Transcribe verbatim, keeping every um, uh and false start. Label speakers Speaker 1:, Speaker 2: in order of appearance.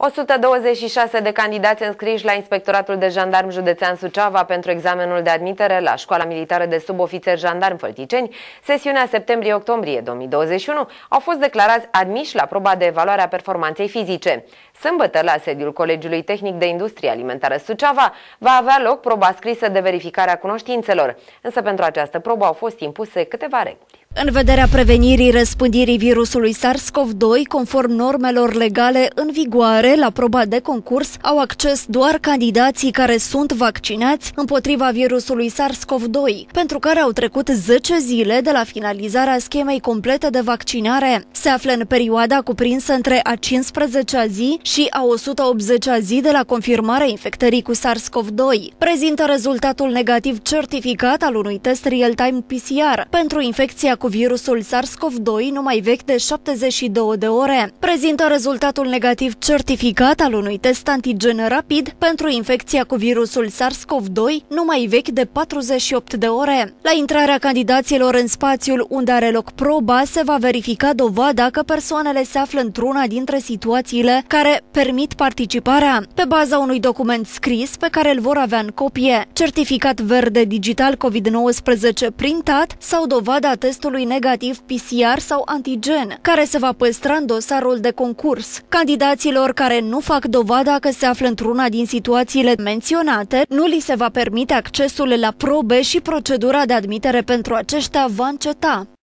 Speaker 1: o sută douăzeci și șase de candidați înscriși la Inspectoratul de Jandarm Județean Suceava pentru examenul de admitere la Școala Militară de Subofițeri Jandarm Fălticeni, sesiunea septembrie-octombrie două mii douăzeci și unu, au fost declarați admiși la proba de evaluare a performanței fizice. Sâmbătă, la sediul Colegiului Tehnic de Industrie Alimentară Suceava, va avea loc proba scrisă de verificare a cunoștințelor, însă pentru această probă au fost impuse câteva reguli.
Speaker 2: În vederea prevenirii răspândirii virusului SARS-CoV doi, conform normelor legale în vigoare, la proba de concurs au acces doar candidații care sunt vaccinați împotriva virusului SARS-CoV doi, pentru care au trecut zece zile de la finalizarea schemei complete de vaccinare. Se află în perioada cuprinsă între a cincisprezecea zi și a o sută optzecea zi de la confirmarea infectării cu SARS-CoV doi. Prezintă rezultatul negativ certificat al unui test real-time P C R pentru infecția cu virusul SARS-CoV doi numai vechi de șaptezeci și două de ore. Prezintă rezultatul negativ certificat al unui test antigen rapid pentru infecția cu virusul SARS-CoV doi numai vechi de patruzeci și opt de ore. La intrarea candidaților în spațiul unde are loc proba, se va verifica dovada că persoanele se află într-una dintre situațiile care permit participarea, pe baza unui document scris pe care îl vor avea în copie, certificat verde digital COVID nouăsprezece printat sau dovada testului negativ P C R sau antigen, care se va păstra în dosarul de concurs. Candidaților care nu fac dovada că se află într-una din situațiile menționate, nu li se va permite accesul la probe și procedura de admitere pentru aceștia va înceta.